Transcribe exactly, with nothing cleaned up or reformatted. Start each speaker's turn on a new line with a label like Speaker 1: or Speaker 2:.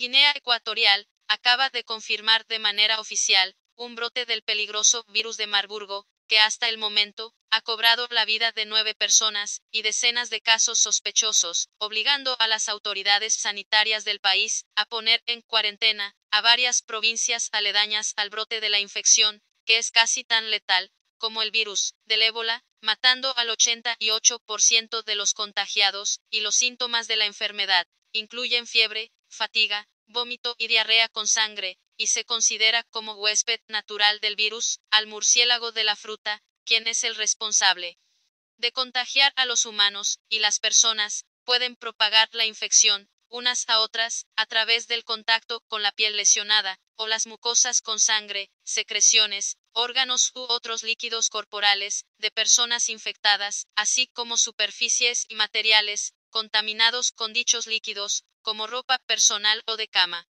Speaker 1: Guinea Ecuatorial acaba de confirmar de manera oficial un brote del peligroso virus de Marburgo, que hasta el momento ha cobrado la vida de nueve personas y decenas de casos sospechosos, obligando a las autoridades sanitarias del país a poner en cuarentena a varias provincias aledañas al brote de la infección, que es casi tan letal como el virus del ébola, matando al ochenta y ocho por ciento de los contagiados, y los síntomas de la enfermedad incluyen fiebre, fatiga, vómito y diarrea con sangre, y se considera como huésped natural del virus al murciélago de la fruta, quien es el responsable de contagiar a los humanos, y las personas pueden propagar la infección unas a otras a través del contacto con la piel lesionada, o las mucosas con sangre, secreciones, órganos u otros líquidos corporales de personas infectadas, así como superficies y materiales contaminados con dichos líquidos, como ropa personal o de cama.